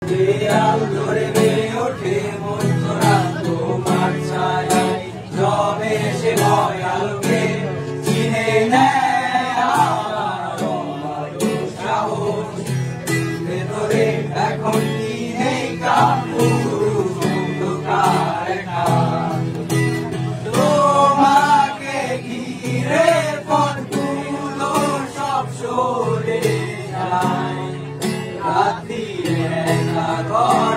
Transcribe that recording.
দেয়াল ধরে ওঠে মন্ত্রা তোমার ছায়ায় জবে সে ভয়ালকে চিনে নেয় আমার সাহস ভেতরে এখন কি নেই কাপুর তোমাকে ঘিরে পথগুলো সব সরে যায় রাত্রি একা